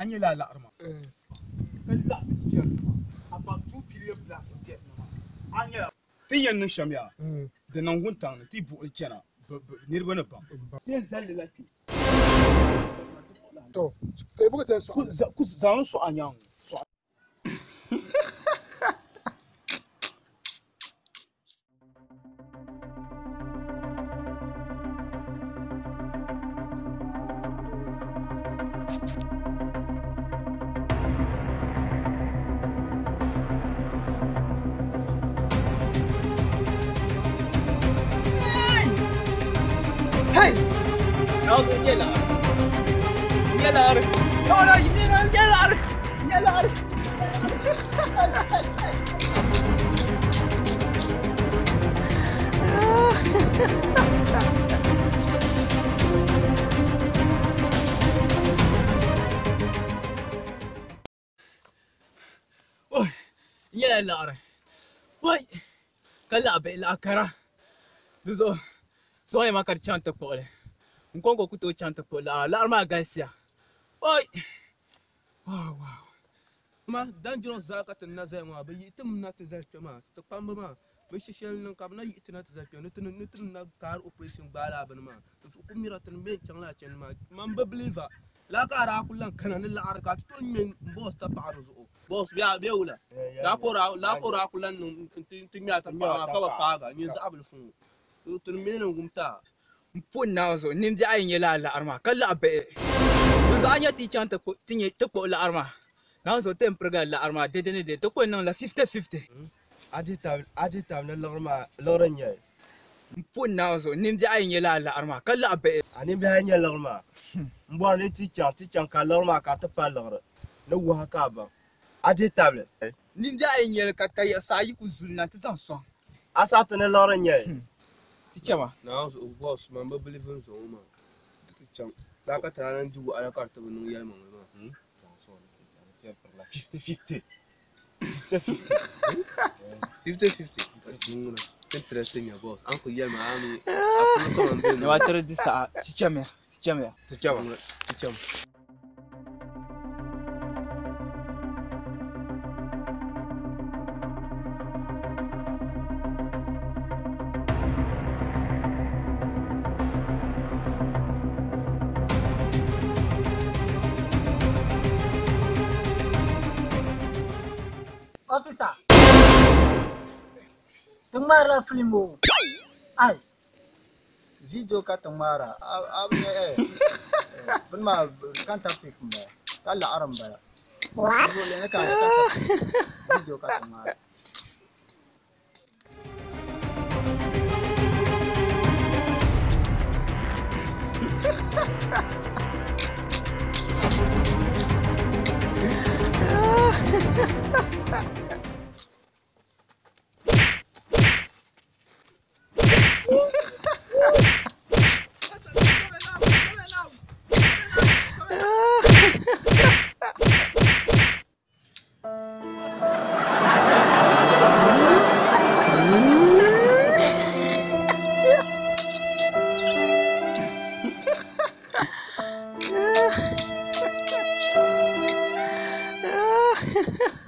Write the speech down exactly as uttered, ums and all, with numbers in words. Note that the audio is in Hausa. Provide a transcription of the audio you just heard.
Anya la la arma. Kalla bijar. Apa tu pilih belah fikir nama. Anya. Tiyan nu shamya. Da nan guntang ti bu kena. Nirba na bang. Tiyan zalli la ti. To, kai buka ta so. Ku zan so anyang. So. Hey! Nós yelar. Yelar. Ora yelar yelar. Yelar. Oh, yelar. Wai. Kala be la kara. Duzo. So ya makar chanta pole. Nkongo kuto chanta pole. La arma gaisia. Oi. Wow wow. Ma dangerous zakat na zai ma ba yitim na ta zai ma ta pamba ma ba shishel nan kam na yitina ta zai ne tun ne tun na kar operation bala ban ma to ku mira tun ben changla chen ma man ba believer la kara kullan kana ni la arka to men boss ta paruzu boss biya biya wula la kora la kora kullan tun tun ya ta pa ka ba paga ni za abul fun to tun men gumta Mpun nazo nimdi ayin yela la arma. Kala be. Duzo anya ti chanta tinye tupo la arma. Nazo temprega la arma de de de to ko non la fifty fifty. aji ta aji ta na lorma loranya Mpun nazo nimdi ayin yela la arma. Kala be. ani bi hanya lorma mbwa ni ti chan ti chan ka lorma ka ta pa lor na wa ka ba aji table Nimdi ayin yela ka ta sa yi ku zulna ta zan so. asa ta na loranya Ti chama. na so boss man ba believe in so ma ti chan da ka ta nan du ala ka ta bunu yel mo ma hmm La fifty fifty. fifty fifty dunguna interesting ya boss an ku yel ma ami akulu ko man be Ne watar di sa ti chama. Ti chama. ti chama ti chama Officer, tumara filmo. Ai, Video ka tumara ab eh bin ma kanta fik mba kala aram ba what? dole ne ka kanta video ka tumara Ha ha ha.